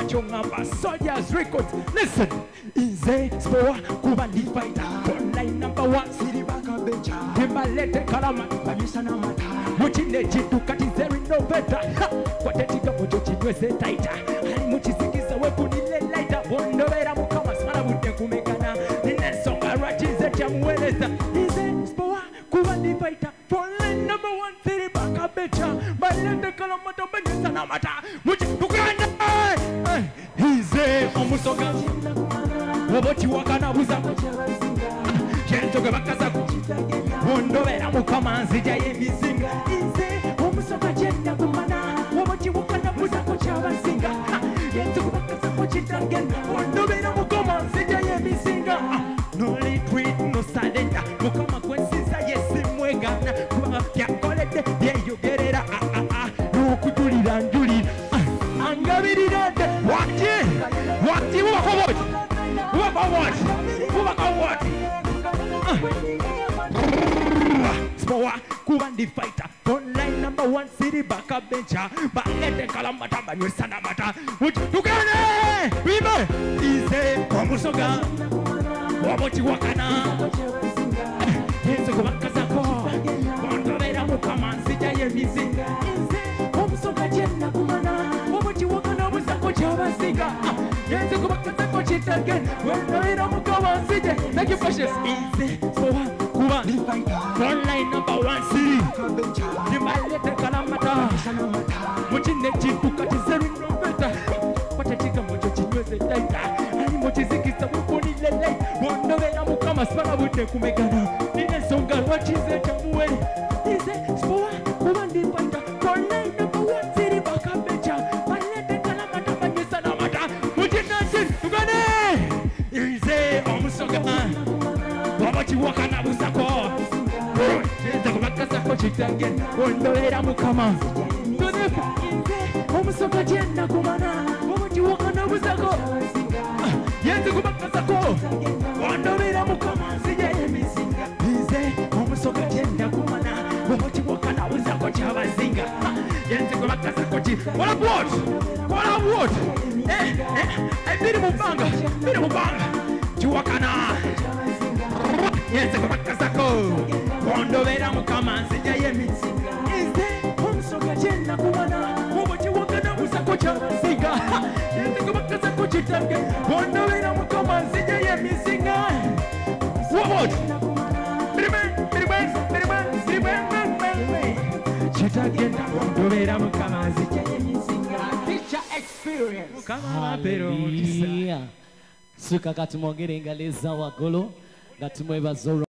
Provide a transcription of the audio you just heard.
chongamba Soldiers Records. Listen, Inze Spoa kuba ndi fighter. Online number 1 siri baka bencha. Timbalete kalama banyisa na mata. Muchine chitu kati zeri no better. Kwa tetika mojo chidweze taita. Hali muchisikiza wepu nile laita. Bondo vera mukama smara bude kumekana. Nine songa rachize chamueleza. Inze Spoa kuba ndi fighter. Online number 1 siri baka bencha. Balete kalama banyisa na mata. Muchitukana. Inze omusoga. Waboti wakana buzako. Jentoke bakazako. Bondo vera mukama nzija yemizinga. Inze omusoga jenda kumana. Waboti wakana buzako chabazinga. Jentoke bakazako chitangen. Bondo vera mukama nzija yemizinga. No retreat, no surrender. Mukama kwensiza yesi mwegana. Kwa yakolede yeyogerera. Nokutulira njulira. Angabirirade. Wati wakawati. Wakawati. Spoa kuba ndi fighter. Online number 1 city baka bencha. Balete kalamata banywesana mata. Muchitukane. Wime. Ize omusoga. Waboti wakana. Yenzo kubakazako. Bondo vera mukama nzija yemizinga. Ize omusoga jenda kumana. Waboti wakana buzako chabazinga. Yenzo kubakazako chitagen. Bondo vera mukama nzija. Thank you precious. Ize Spoa kuba ndi fighter. Online number 1 city. Nimalete kalamata. Muchine chipuka chizeru nombeta. Kwachatika mojo chinyweze taita. Ani mochizikisa mukuni lele. Bondo vera mukama smara bude kumegana. Nine songa wachize chamuwe. Ize Spoa kuba ndi fighter. Online number 1 city baka becha. Malete kalamata banyisa na mata. Muchine chitukane. Ize omusoga. Waboti wakana buzako. Jenza kubakazako chitangen. Bondo vera mukama. Tunefu Inze omusoga jenda kumana. Waboti wakana buzako. Jenza kubakazako. Bondo vera mukama nzija yemizinga. Inze omusoga jenda kumana. Waboti wakana buzako chabazinga. Jenza kubakazako chi. What what? Biri mubanga. Chiwakana. Yenze kubakazako. Bondo vera mukama nzija yemizinga. Inze omusoga jenda kumana. Waboti wakana buzako chabazinga. Yenze kubakazako chitange. Bondo vera mukama nzija yemizinga. What? Chitagenda bondo vera mukama nzija yemizinga. Teacher experience. Mukama pero mutisa. Suka katumongere ngaleza wagolo. Gatumwe bazoro.